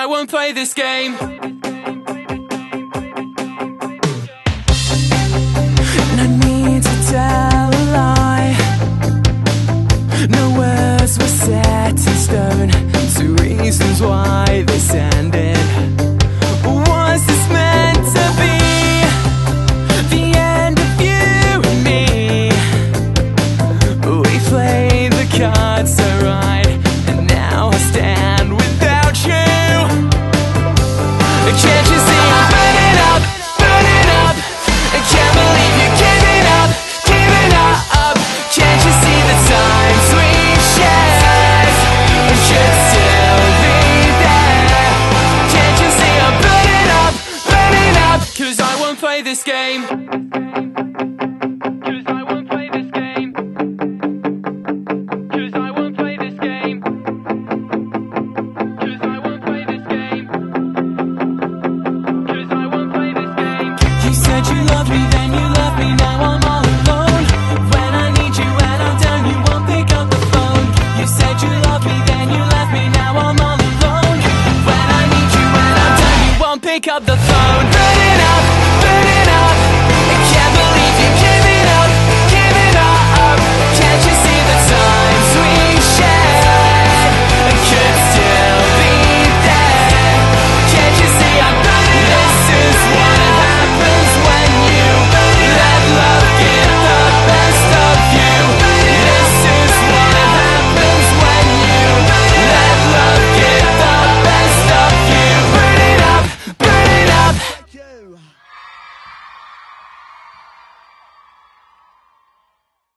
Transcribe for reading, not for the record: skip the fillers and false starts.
I won't play this game. No need to tell a lie. No words were set in stone. Two reasons why this ended. Was this meant to be the end of you and me? We played the cards so right, and now I stand without you. Can't you see I'm burning up, burning up? I can't believe you're giving up, giving up. Can't you see the times we shared should still be there? Can't you see I'm burning up, burning up? 'Cause I won't play this game. 'Cause I won't play this game. 'Cause I won't play this game. 'Cause I won't play this game. 'Cause I won't play this game. You said you loved me, then you left me, now I'm all alone. When I need you and I'm down, you won't pick up the phone. You said you loved me, then you left me, now I'm all alone. When I need you and I'm down, you won't pick up the phone.